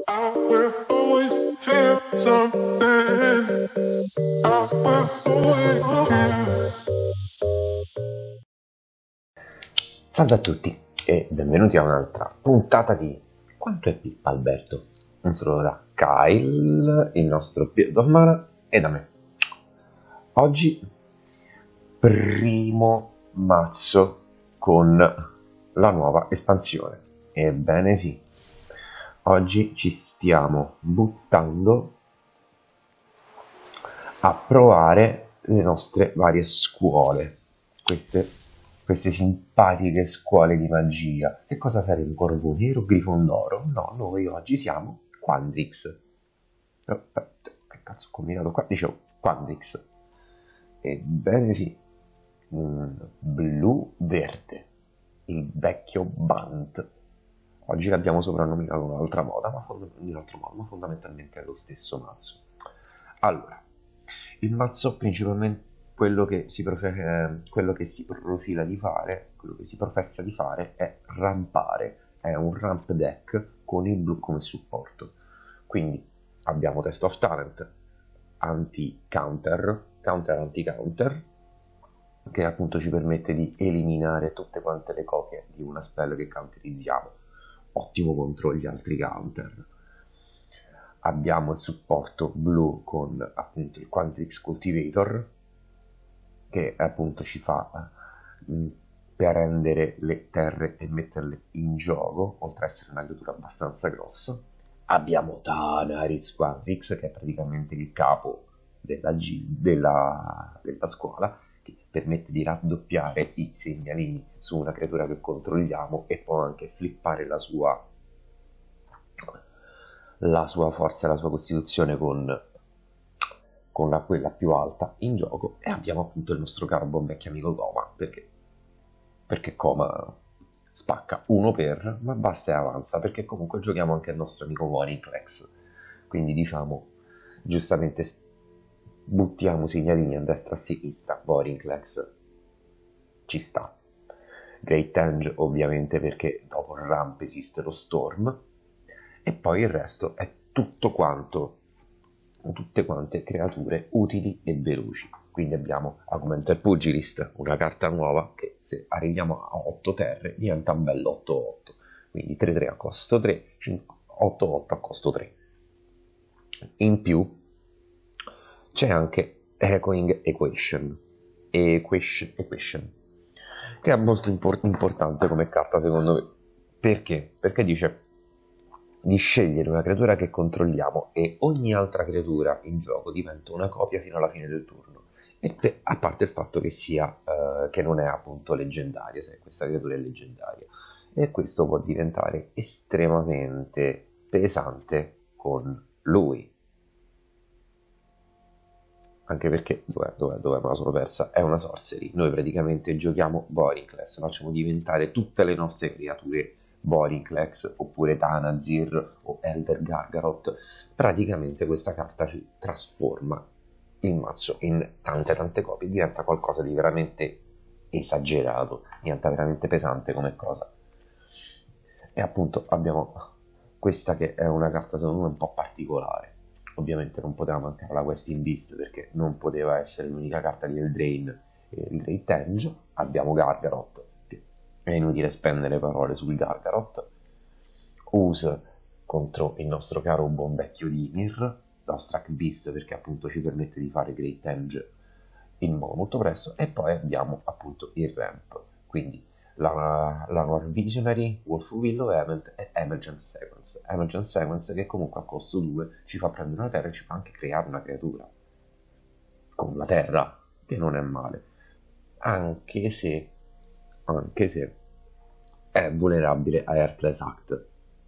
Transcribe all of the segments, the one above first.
I will always feel something. I will always feel. Salve a tutti e benvenuti a un'altra puntata di Quanto è Pippa Alberto? Un saluto da Kyle, il nostro Dormana, e da me. Oggi primo mazzo con la nuova espansione. Ebbene sì, oggi ci stiamo buttando a provare le nostre varie scuole, queste simpatiche scuole di magia. Che cosa saremo? Corvo Nero, Grifondoro? No, noi oggi siamo Quandrix. Che cazzo ho combinato qua? Dicevo Quandrix. Ebbene sì, un blu-verde, il vecchio Bant. Oggi l'abbiamo soprannominato in un'altra moda, in un altro modo, ma fondamentalmente è lo stesso mazzo. Allora, il mazzo principalmente quello che si profila di fare, quello che si professa di fare è rampare, è un ramp deck con il blu come supporto. Quindi abbiamo Test of Talent, anti-counter, counter-anti-counter, che appunto ci permette di eliminare tutte quante le copie di una spell che counterizziamo, ottimo contro gli altri counter. Abbiamo il supporto blu con appunto il Quandrix Cultivator, che appunto ci fa prendere le terre e metterle in gioco, oltre ad essere una creatura abbastanza grossa. Abbiamo Tanaris Quandrix, che è praticamente il capo della scuola, che permette di raddoppiare i segnalini su una creatura che controlliamo e può anche flippare la sua forza e la sua costituzione con quella più alta in gioco. E abbiamo appunto il nostro caro buon vecchio amico Coma, perché Coma spacca uno per, ma basta e avanza, perché comunque giochiamo anche il nostro amico Vorinclex, quindi diciamo giustamente buttiamo segnalini a destra e a sinistra. Vorinclex ci sta. Great Tange ovviamente perché dopo il ramp esiste lo Storm, e poi il resto è tutto quanto, tutte quante creature utili e veloci. Quindi abbiamo Augmented Pugilist, una carta nuova che se arriviamo a 8 terre diventa un bel 8-8, quindi 3-3 a costo 3, 8-8 a costo 3. In più c'è anche Echoing Equation, che è molto importante come carta secondo me. Perché? Perché dice di scegliere una creatura che controlliamo e ogni altra creatura in gioco diventa una copia fino alla fine del turno. A parte il fatto che che non è appunto leggendaria, se questa creatura è leggendaria. E questo può diventare estremamente pesante con lui. Anche perché, dov'è, me la sono persa, è una sorcery. Noi praticamente giochiamo Vorinclex, facciamo diventare tutte le nostre creature Vorinclex, oppure Tanazir o Elder Gargaroth. Praticamente questa carta ci trasforma il mazzo in tante copie, diventa qualcosa di veramente esagerato, diventa veramente pesante come cosa. E appunto abbiamo questa che è una carta secondo me un po' particolare. Ovviamente non poteva mancare la Questing Beast perché non poteva essere l'unica carta di Eldraine e il Great Tange. Abbiamo Gargaroth, che è inutile spendere parole sul Gargaroth. Use contro il nostro caro buon vecchio Dimir, la Struck Beast perché appunto ci permette di fare Great Tange in modo molto presto. E poi abbiamo appunto il Ramp, quindi la Noir Visionary, Wolf Willow Event e Emergent Sequence. Emergent Sequence che comunque a costo 2 ci fa prendere una terra e ci fa anche creare una creatura con la terra, che non è male, anche se è vulnerabile a Earthless Act.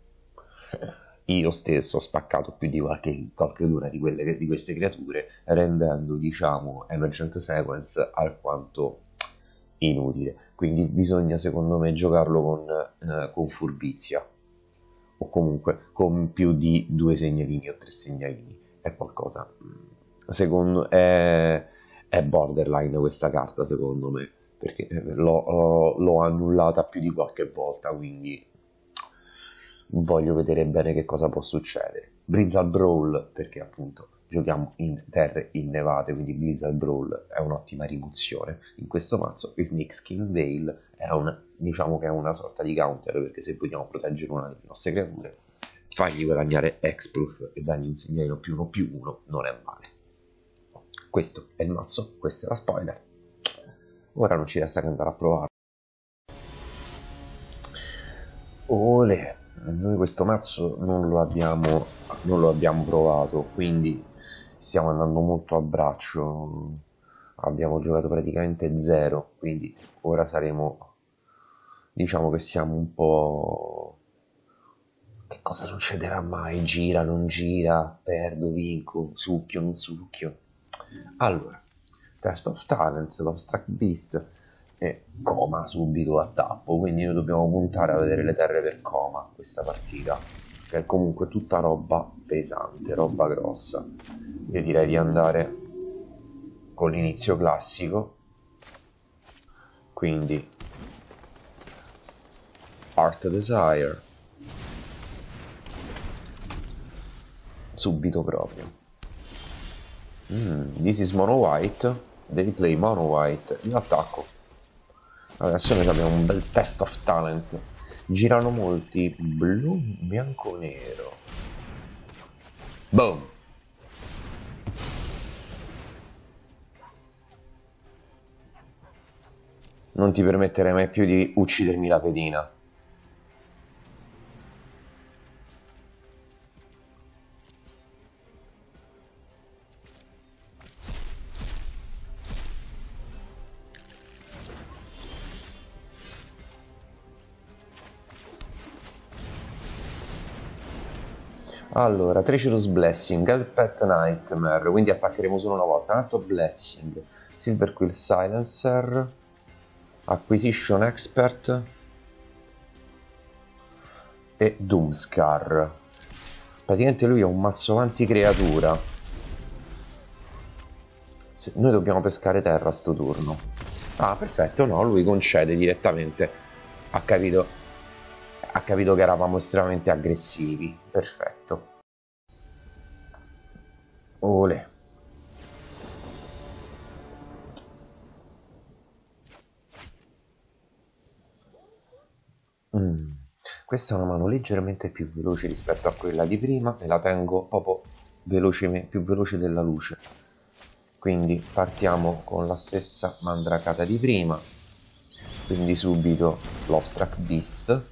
Io stesso ho spaccato più di qualcuna di queste creature, rendendo diciamo Emergent Sequence alquanto inutile. Quindi bisogna secondo me giocarlo con furbizia, o comunque con più di 2 segnalini o 3 segnalini. È qualcosa, secondo è borderline questa carta secondo me, perché l'ho annullata più di qualche volta, quindi voglio vedere bene che cosa può succedere. Blizzard Brawl, perché appunto giochiamo in terre innevate, quindi Blizzard Brawl è un'ottima rimuzione. In questo mazzo il Nyxkin Veil è diciamo che è una sorta di counter, perché se vogliamo proteggere una delle nostre creature, fargli guadagnare Exploit e dargli un segnalino +1/+1 non è male. Questo è il mazzo, questa è la spoiler. Ora non ci resta che andare a provare. Ole, noi questo mazzo non lo abbiamo provato, quindi stiamo andando molto a braccio. Abbiamo giocato praticamente zero, quindi ora diciamo che siamo un po'. Che cosa succederà mai? Gira, non gira, perdo, vinco, succhio, non succhio. Allora, Test of Talents, Lovestruck Beast e Coma subito a tappo, quindi noi dobbiamo puntare a vedere le terre per Coma questa partita, che è comunque tutta roba pesante, roba grossa. Io direi di andare con l'inizio classico, quindi Art Desire, subito proprio. This is Mono White, they play Mono White, io attacco. Adesso noi abbiamo un bel test of talent. Girano molti blu, bianco, nero. Boom! Non ti permetterei mai più di uccidermi la pedina. Allora, Treacherous Blessing, Pet Nightmare, quindi attaccheremo solo una volta. Alto Blessing, Silver Quill Silencer, Acquisition Expert e Doomscar. Praticamente lui è un mazzo avanti creatura. Noi dobbiamo pescare terra a sto turno. Ah, perfetto, no, lui concede direttamente. Ha capito, ha capito che eravamo estremamente aggressivi. Perfetto. Ole. Questa è una mano leggermente più veloce rispetto a quella di prima e la tengo proprio più veloce della luce. Quindi partiamo con la stessa mandracata di prima. Quindi subito l'Obstract Beast.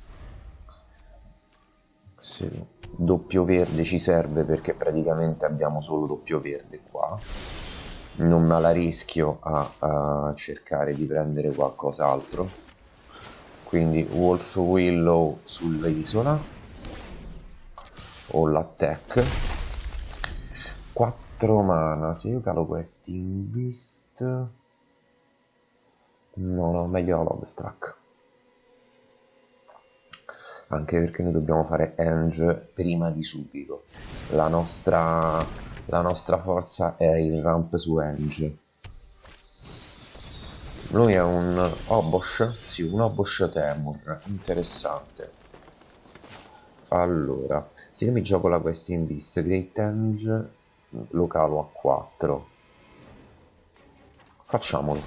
Sì, doppio verde ci serve perché praticamente abbiamo solo doppio verde qua. Non me la rischio a cercare di prendere qualcos'altro. Quindi Wolf Willow sull'isola o l'attack. 4 mana, se io calo questi in Beast, no, meglio l'Obstract, anche perché noi dobbiamo fare Henge prima di subito. La nostra forza è il ramp su Henge. Lui è un Obosh? Sì, un Obosh Temur, interessante. Allora, se io mi gioco la quest in Beast, Great Henge lo calo a 4. Facciamolo.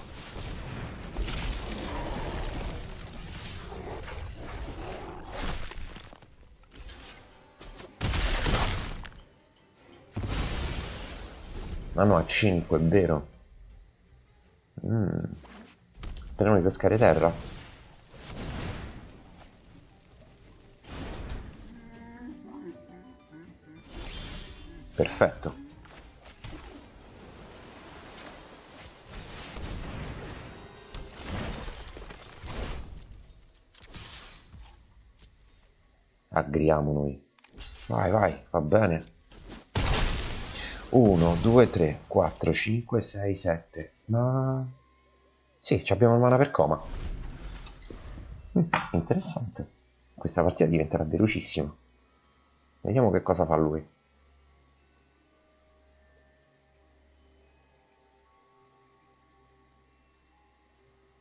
Ah no, a 5, è vero. Speriamo di pescare terra. Perfetto. Aggriamo noi. Vai, vai, va bene. 1, 2, 3, 4, 5, 6, 7. Ma sì, abbiamo il mana per Coma. Interessante. Questa partita diventerà velocissima. Vediamo che cosa fa lui.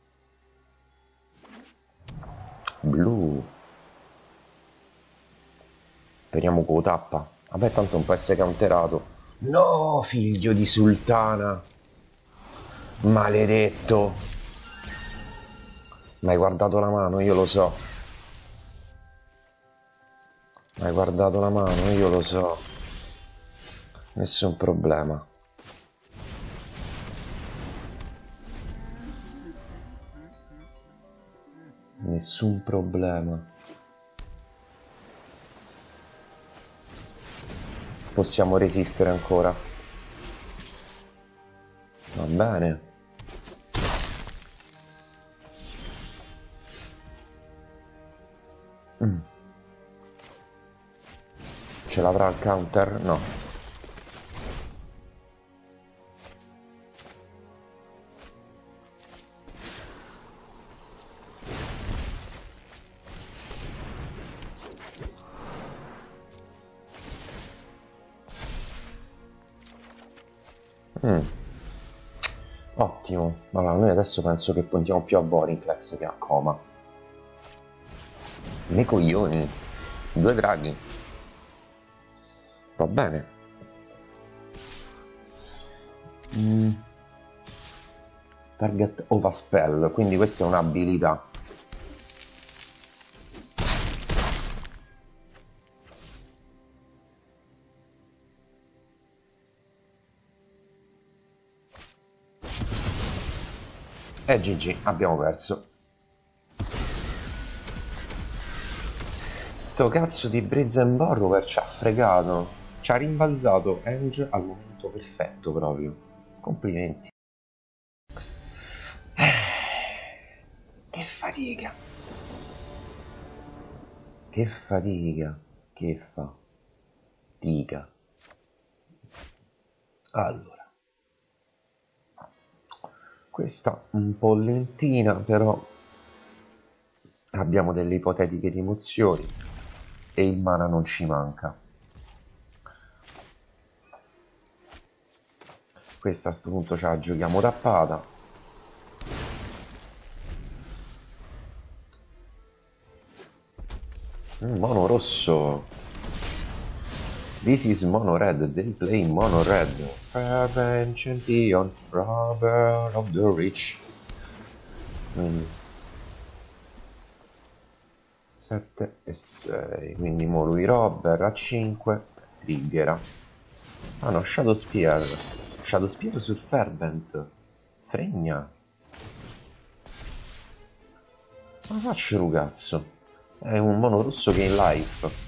Blu. O tappa. Vabbè, tanto non può essere counterato. No, figlio di sultana. Maledetto. Ma hai guardato la mano, io lo so. Hai guardato la mano, io lo so. Nessun problema. Nessun problema. Possiamo resistere ancora. Va bene. Ce l'avrà il counter? No. Ottimo. Allora, noi adesso penso che puntiamo più a Vorinclex che a Coma. Ne coglioni. 2 draghi. Va bene. Target Overspell, quindi questa è un'abilità. E GG, abbiamo perso. Sto cazzo di Brazen Borrower ci ha fregato. Ci ha rimbalzato Edge al momento perfetto proprio. Complimenti. Che fatica. Che fatica. Che fatica. Allora. Questa un po' lentina, però abbiamo delle ipotetiche rimozioni e il mana non ci manca. Questa a questo punto ce la giochiamo tappata. Mono rosso. This is mono red, they play mono red. Fervent champion, robber of the rich. 7 e 6, quindi mo lui robber a 5, triggera. Ah no, Shadow Spear sul Fervent. Fregna. Ma faccio un cazzo. È un mono rosso che è in life.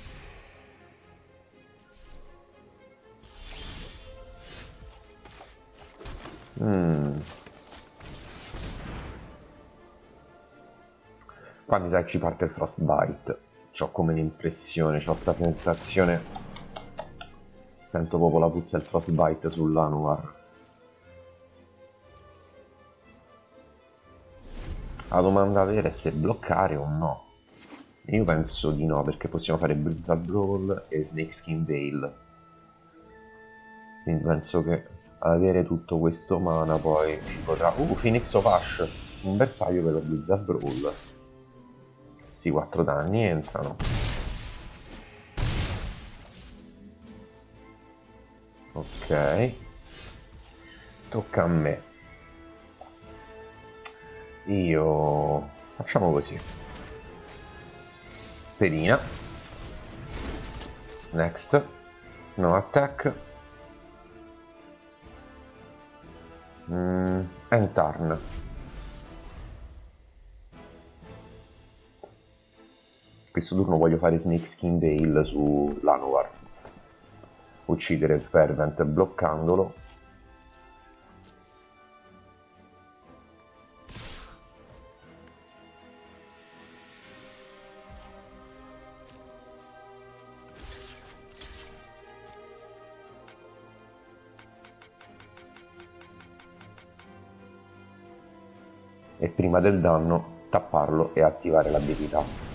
Qua mi sa che ci parte il Frostbite. C'ho come l'impressione, c'ho sta sensazione. Sento proprio la puzza del Frostbite sull'Anwar. La domanda vera è se bloccare o no. Io penso di no, perché possiamo fare Blizzard Brawl e Snakeskin Veil. Quindi penso che ad avere tutto questo mana poi ci potrà... Phoenix of Ash! Un bersaglio per lo Blizzard Brawl. Sì, 4 danni entrano. Ok. Tocca a me. Io... facciamo così. Perina. Next. No attack. End turn. Questo turno voglio fare Snakeskin Veil su Llanowar. Uccidere il Fervent bloccandolo. E prima del danno tapparlo e attivare l'abilità.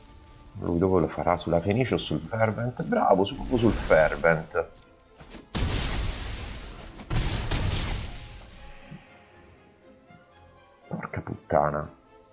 Lui dove lo farà? Sulla Fenice o sul Fervent? Bravo, proprio sul Fervent. puttana.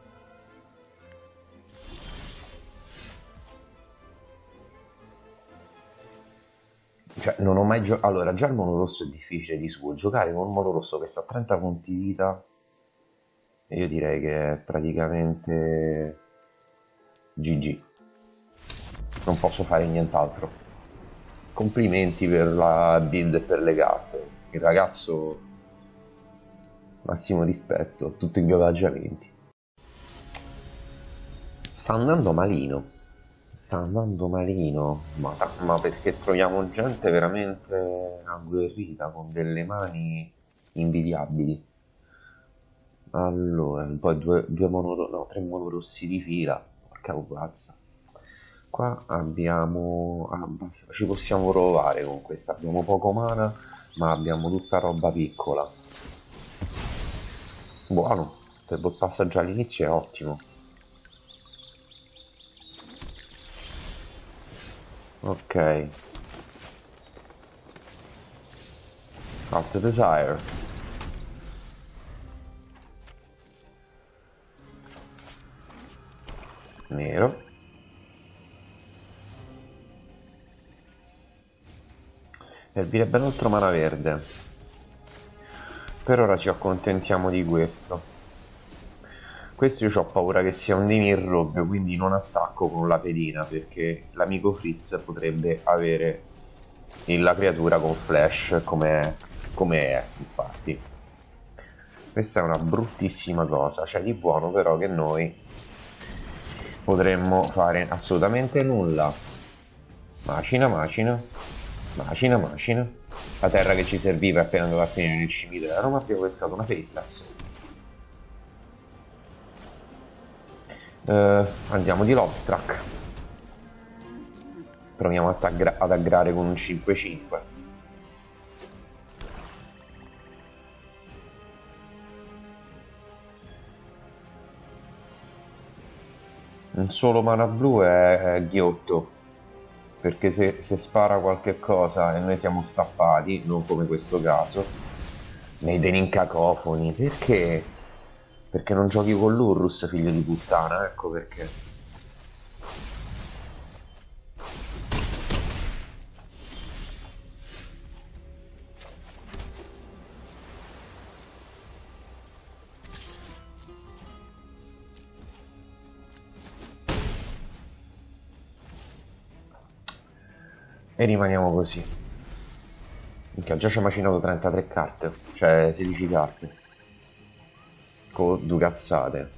Cioè, non ho mai giocato. Allora, già il mono rosso è difficile di suo. Giocare con un mono rosso che sta a 30 punti vita, io direi che è praticamente GG. Non posso fare nient'altro. Complimenti per la build e per le carte. Il ragazzo, massimo rispetto, tutti i equipaggiamenti. Sta andando malino. Sta andando malino, ma perché troviamo gente veramente agguerrita, con delle mani invidiabili. Allora, poi no, tre monorossi di fila, porca puttana. Qua abbiamo, ci possiamo provare con questa, abbiamo poco mana, ma abbiamo tutta roba piccola. Buono, per il passaggio all'inizio è ottimo. Ok, Alt Desire. Nero. Servirebbe un altro mana verde. Per ora ci accontentiamo di questo. Questo io ho paura che sia un Dimir Rogue, quindi non attacco con la pedina, perché l'amico Fritz potrebbe avere la creatura con flash come è, infatti. Questa è una bruttissima cosa, c'è di buono però che noi potremmo fare assolutamente nulla. Macina, macina, macina, macina. La terra che ci serviva è appena andata a finire nel cimitero, ma abbiamo pescato una faceless. Andiamo di Lobstrack. Proviamo ad aggrare con un 5-5. Un solo mana blu è ghiotto, perché se spara qualche cosa e noi siamo stappati, non come questo caso, Maiden cacofoni, perché? Perché non giochi con l'Urrus, figlio di puttana, ecco perché. E rimaniamo così. Minchia, già ci ha macinato 33 carte, cioè 16 carte. Con due cazzate.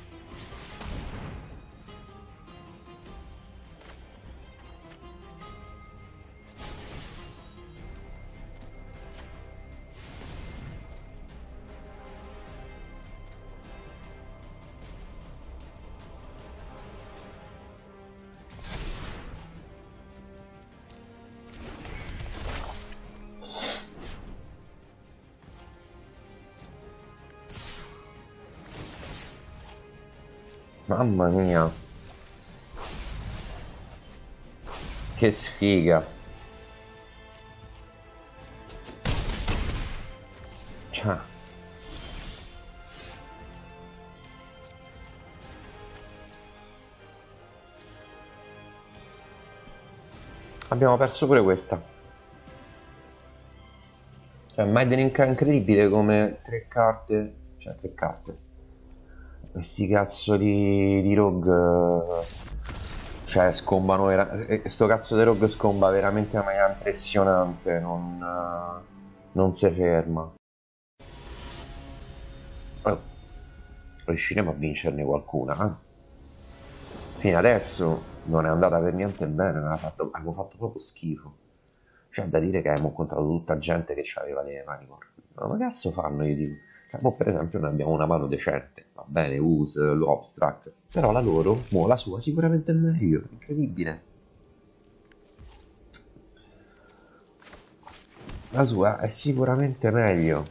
Mamma mia, che sfiga. Cioè, abbiamo perso pure questa. Cioè, Maiden incredibile come tre carte. Cioè, tre carte. Questi cazzo di rogue. Cioè, scombano. Sto cazzo di rogue scomba veramente in maniera impressionante. Non si ferma. Oh, riusciremo a vincerne qualcuna, eh? Fino adesso non è andata per niente bene, abbiamo fatto proprio schifo. C'è da dire che abbiamo incontrato tutta gente che aveva le mani corte. Ma che cazzo fanno? Io dico. Cioè, mo per esempio noi abbiamo una mano decente, va bene, l'Obstract, però la loro, la sua sicuramente è meglio, incredibile. La sua è sicuramente meglio.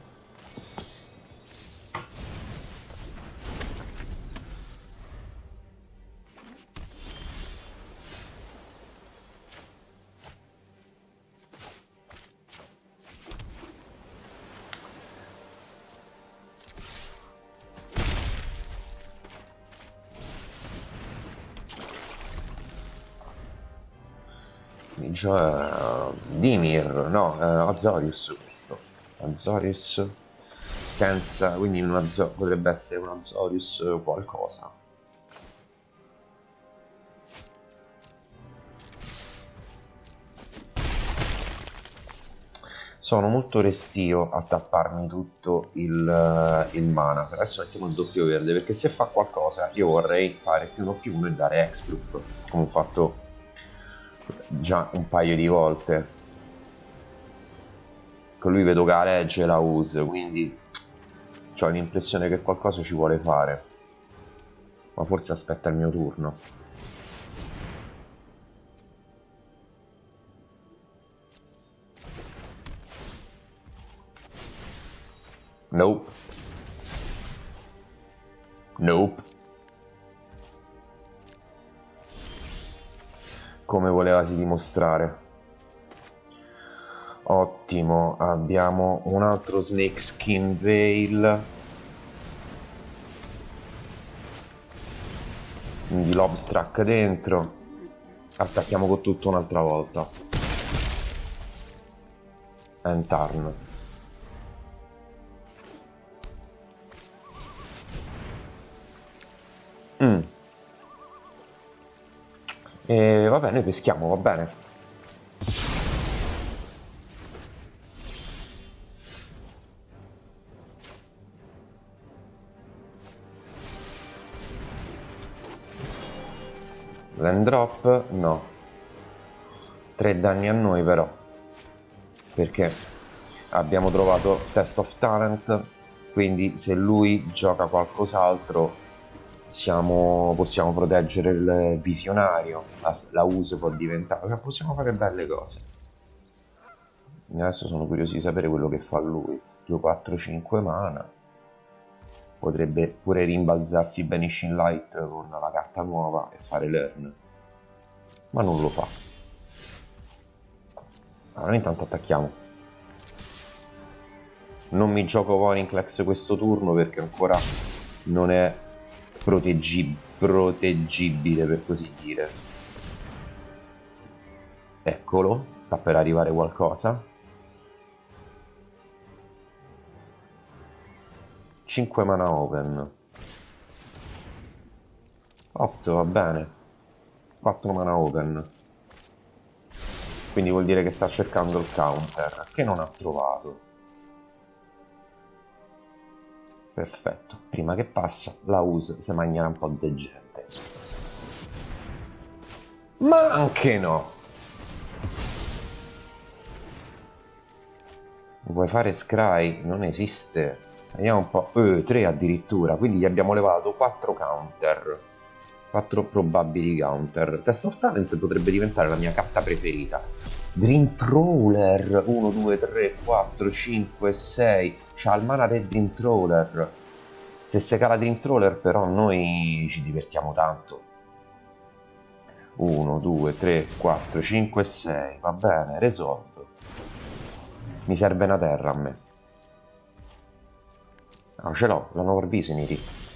Dimir, no, Azorius questo. Azorius senza, quindi potrebbe essere un Azorius qualcosa. Sono molto restio a tapparmi tutto il mana. Per adesso mettiamo il doppio verde, perché se fa qualcosa io vorrei fare più uno più uno e dare Hexproof, come ho fatto già un paio di volte. Con lui vedo che la legge la usa, quindi ho l'impressione che qualcosa ci vuole fare. Ma forse aspetta il mio turno. Nope. Nope. Come volevasi dimostrare. Ottimo, abbiamo un altro Snakeskin Veil. Quindi Lobstruck dentro. Attacchiamo con tutto un'altra volta. And turn. E vabbè, noi peschiamo, va bene. Land drop? No. 3 danni a noi però. Perché abbiamo trovato Test of Talent. Quindi se lui gioca qualcos'altro possiamo proteggere il visionario. La uso può diventare. Possiamo fare belle cose. Adesso sono curioso di sapere quello che fa lui. 2, 4, 5 mana. Potrebbe pure rimbalzarsi Banishing Light con la carta nuova e fare Learn. Ma non lo fa. Allora intanto attacchiamo. Non mi gioco Vorinclex questo turno perché ancora non è proteggibile, per così dire. Eccolo, sta per arrivare qualcosa. 5 mana open. 8 va bene. 4 mana open. Quindi vuol dire che sta cercando il counter, che non ha trovato. Perfetto, prima che passa la USA si mangia un po' di gente. Ma anche no! Vuoi fare scry? Non esiste. Vediamo un po'. 3 addirittura, quindi gli abbiamo levato 4 counter. 4 probabili counter. Test of Talent potrebbe diventare la mia carta preferita. Dream Trawler 1, 2, 3, 4, 5, 6. C'ha il mana Red Dream Trawler. Se si cala Dream Trawler però noi ci divertiamo tanto. 1, 2, 3, 4, 5, 6. Va bene, resolve. Mi serve una terra a me. Ah, ce l'ho, la nuova Visionary.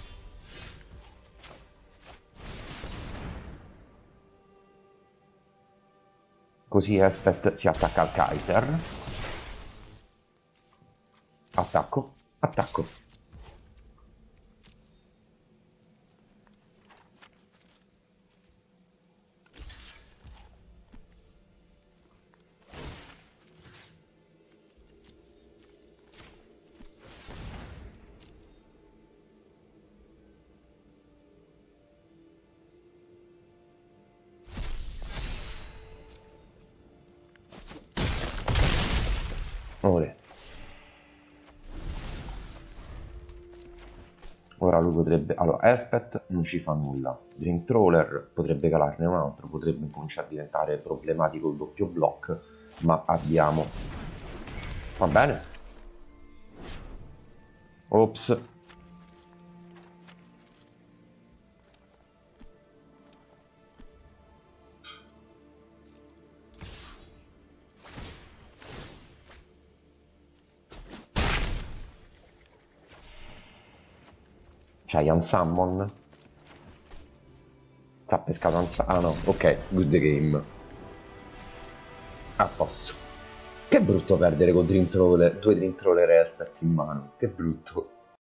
Così Elspeth si attacca al Kaiser. Attacco, attacco. Ora lui potrebbe... Allora, Elspeth non ci fa nulla. Dream Trawler potrebbe calarne un altro, potrebbe cominciare a diventare problematico il doppio block, ma abbiamo... Va bene. Ops. C'hai Unsummon? T'ha pescato Unsummon? Ah no, ok, good game. A posto. Che brutto perdere con Dream Troller, due Dream Troller Expert in mano. Che brutto.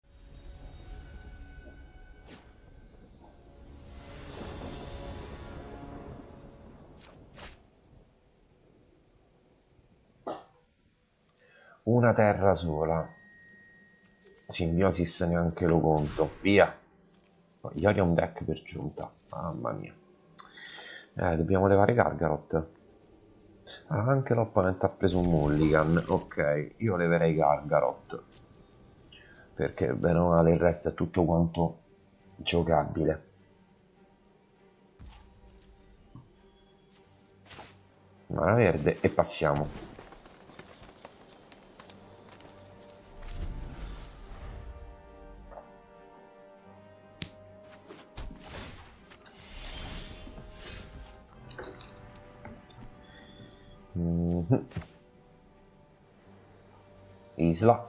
Una terra sola. Simbiosis neanche lo conto. Via. Iorion deck per giunta. Mamma mia. Dobbiamo levare Gargarot. Ah, anche l'opponente ha preso un mulligan. Ok, io leverei Gargarot. Perché bene o male il resto è tutto quanto giocabile. Mana verde e passiamo. Mhm. Isla.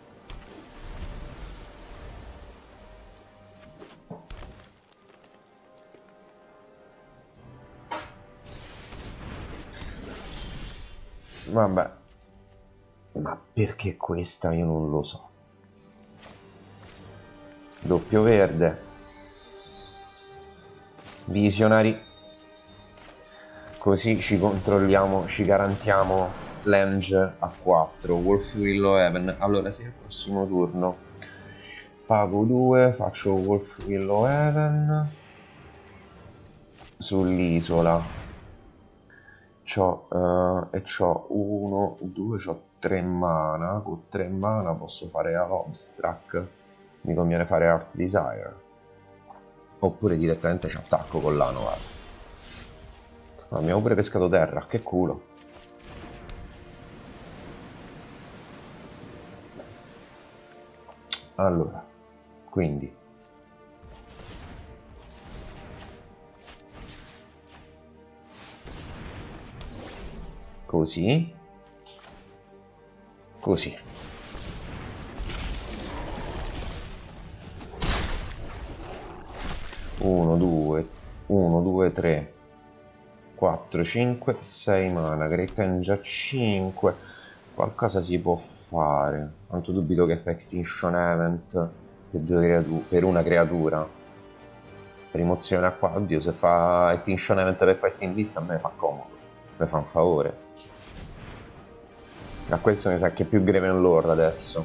Vabbè. Ma perché questa io non lo so. Doppio verde. Visionari. Così ci controlliamo, ci garantiamo Lange a 4. Wolf Willow Heaven. Allora, se il prossimo turno pago 2, faccio Wolf Willow Heaven sull'isola. E c'ho 1, 2, c'ho 3 mana. Con 3 mana posso fare Abstract. Mi conviene fare Heart Desire. Oppure direttamente ci attacco con l'Anovar. Abbiamo pure pescato terra, che culo. Allora, quindi così, così. 1, 2, 3, 4, 5, 6 mana, Great Engine 5, qualcosa si può fare, tanto dubito che fa Extinction Event per una creatura, rimozione a qua, oddio se fa Extinction Event per questa in vista a me fa comodo, mi fa un favore, a questo mi sa che è più Graven Lore adesso.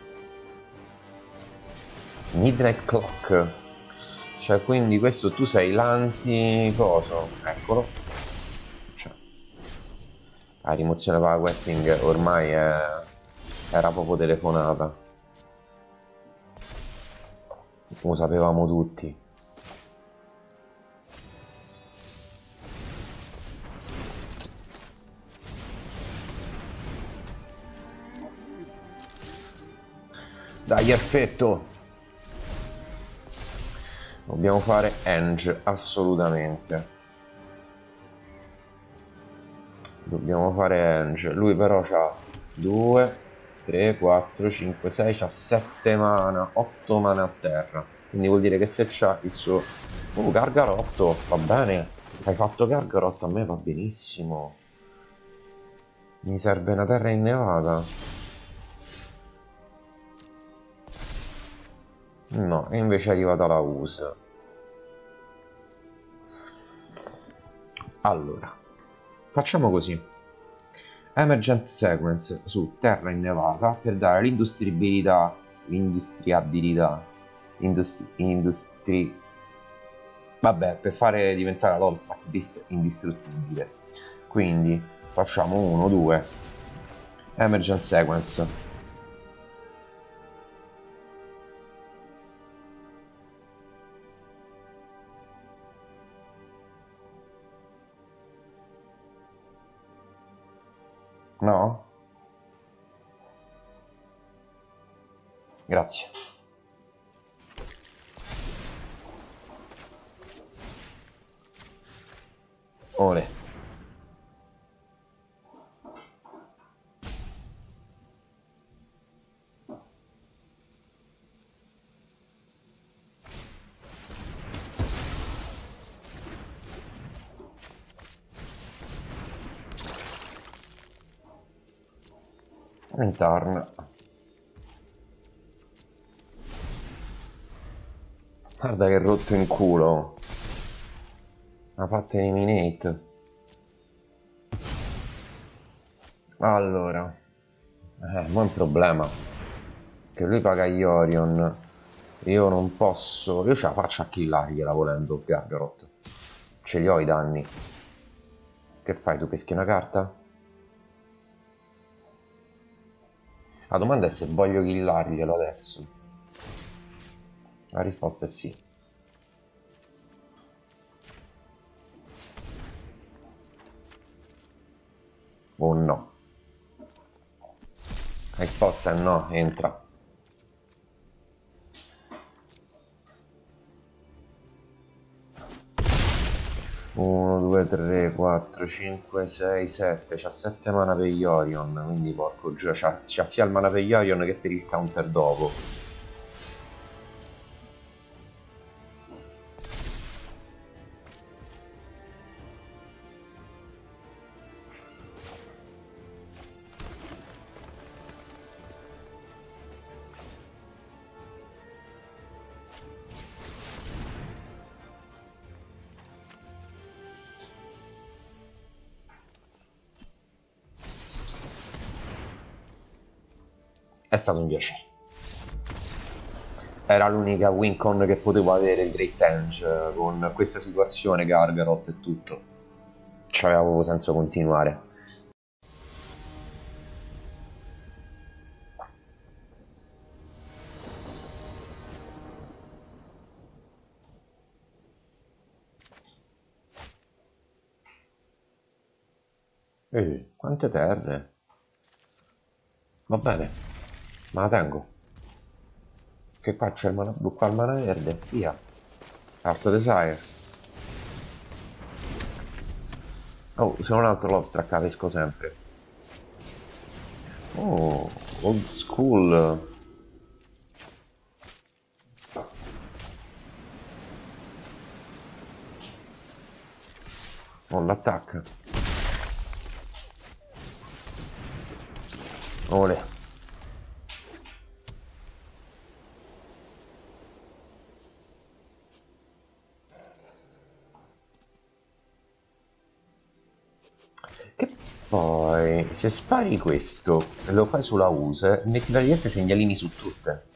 Midnight Clock, cioè quindi questo tu sei l'anti-coso, eccolo. La rimozione per la questing ormai era proprio telefonata. Lo sapevamo tutti. Dai, effetto! Dobbiamo fare Eng, assolutamente. Dobbiamo fare Eng. Lui però ha 2, 3, 4, 5, 6, c'ha 7 mana, 8 mana a terra. Quindi vuol dire che se c'ha il suo... Gargarotto, va bene. Hai fatto Gargarot, a me va benissimo. Mi serve una terra innevata. No, e invece è arrivata la USA. Allora, facciamo così. Emergent Sequence su terra innevata per dare l'industriabilità, vabbè, per fare diventare la Lolstack Beast indistruttibile. Quindi facciamo 1, 2, Emergent Sequence. No? Grazie. Ole. Intorno. Guarda che rotto in culo. Ha fatto eliminate. Allora. Mo' è un problema. Che lui paga gli Orion. Io non posso. Io ce la faccio a killargliela volendo, Gargarot. Ce li ho i danni. Che fai, tu peschi una carta? La domanda è se voglio killarglielo adesso. La risposta è sì. O no. La risposta è no, entra. 1, 2, 3, 4, 5, 6, 7. C'ha 7 mana per gli Orion, quindi porco giù, c'ha sia il mana per gli Orion che per il counter dopo. È stato un piacere. Era l'unica win con che potevo avere il Great Henge con questa situazione, Gargarot e tutto. C'aveva proprio senso continuare. Quante terre? Va bene, ma la tengo. Che qua c'è il mana blu, qua il mana verde, via. Art Desire. Oh, se non altro l'ho straccavesco sempre. Oh, old school. Oh, l'attacca. Ole. Che poi, se spari questo e lo fai sulla use, metti praticamente segnalini su tutte.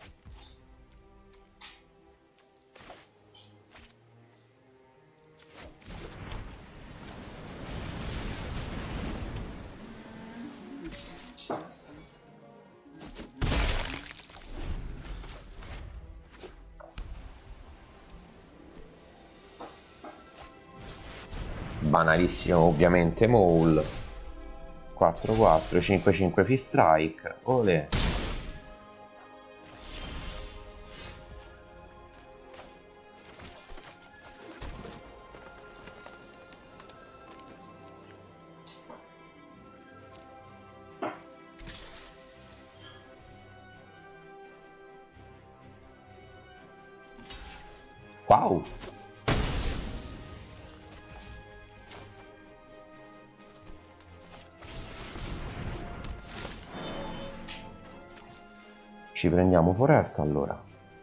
Banalissimo ovviamente Maul. 4-4, 5-5 fi strike. Ole. Wow. Ci prendiamo foresta allora.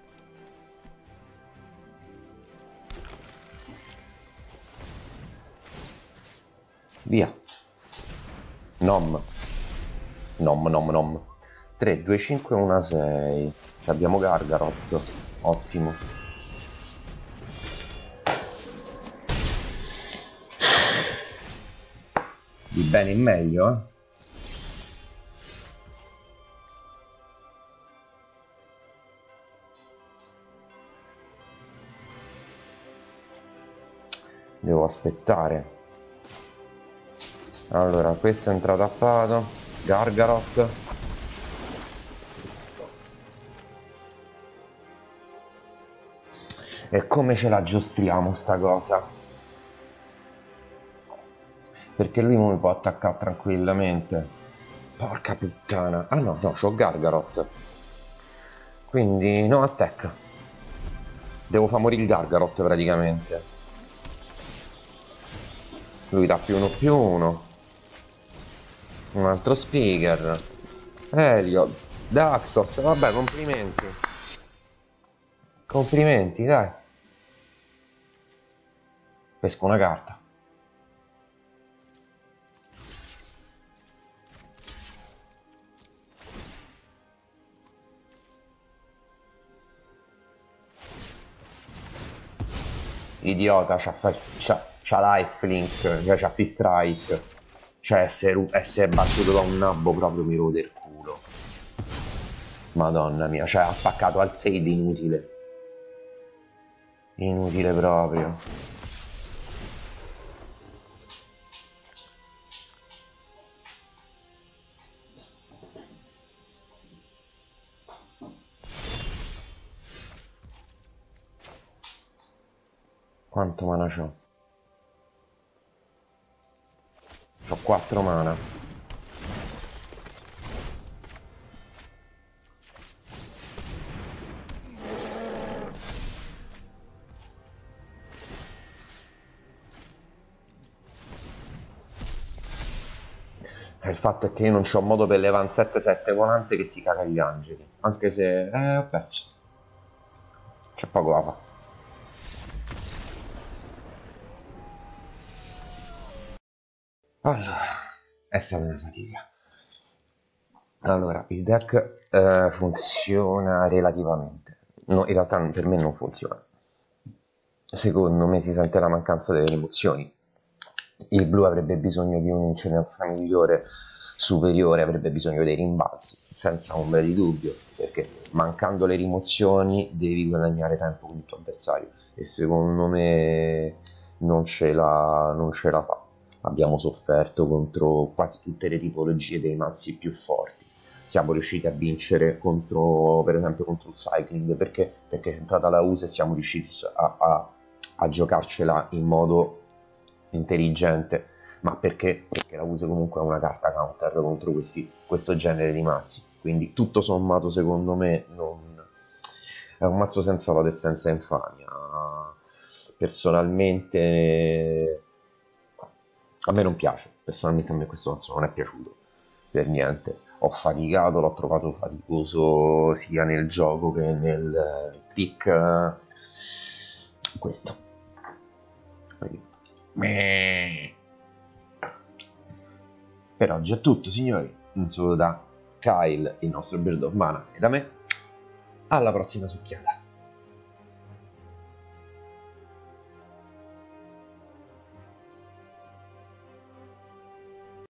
Via. Nom. Nom. 3, 2, 5, 1, 6. Ci abbiamo Gargarot. Ottimo. Di bene in meglio, eh? Devo aspettare. Allora, questo è entrato a pado. Gargarot. E come ce la giostriamo sta cosa? Perché lui mi può attaccare tranquillamente. Porca puttana. Ah no, c'ho Gargarot. Quindi no attack. Devo far morire il Gargarot praticamente. Lui dà +1/+1. Un altro speaker. Elio, Daxos, vabbè, complimenti. Complimenti, dai. Pesco una carta. Idiota, c'ha lifelink, cioè c'ha P-Strike. Cioè, essere battuto da un nabbo proprio mi rode il culo. Madonna mia, cioè ha spaccato al 6 di inutile. Inutile proprio. Quanto mana c'ho? C'ho 4 mana. Il fatto è che io non c'ho modo per levare un 7-7 volante che si caga gli angeli. Anche se... ho perso. C'è poco da fare. Allora, è stata una fatica. Allora, il deck funziona relativamente. No, in realtà per me non funziona. Secondo me si sente la mancanza delle rimozioni. Il blu avrebbe bisogno di un'incidenza migliore, superiore, avrebbe bisogno dei rimbalzi, senza ombra di dubbio, perché mancando le rimozioni devi guadagnare tempo con il tuo avversario e secondo me non ce la fa. Abbiamo sofferto contro quasi tutte le tipologie dei mazzi più forti. Siamo riusciti a vincere contro, per esempio, contro il cycling perché è entrata la USA e siamo riusciti a giocarcela in modo intelligente, ma perché la USA comunque è una carta counter contro questo genere di mazzi. Quindi tutto sommato secondo me è un mazzo senza lode e senza infamia. Personalmente a me non piace, personalmente a me questo mazzo non è piaciuto per niente. Ho faticato, l'ho trovato faticoso sia nel gioco che nel pick. Questo. Per oggi è tutto, signori. Un saluto da Kyle, il nostro Bird of Mana, e da me. Alla prossima succhiata.